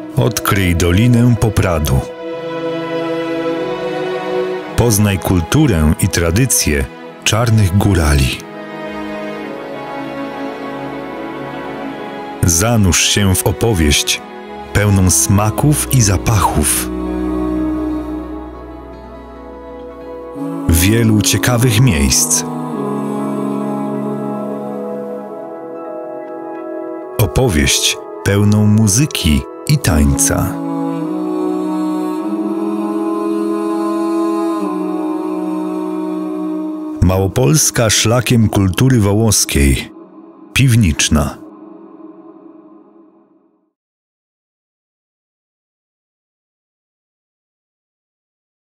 Odkryj Dolinę Popradu. Poznaj kulturę i tradycje czarnych górali. Zanurz się w opowieść pełną smaków i zapachów. Wielu ciekawych miejsc. Opowieść pełną muzyki i tańca. Małopolska szlakiem kultury wołoskiej. Piwniczna.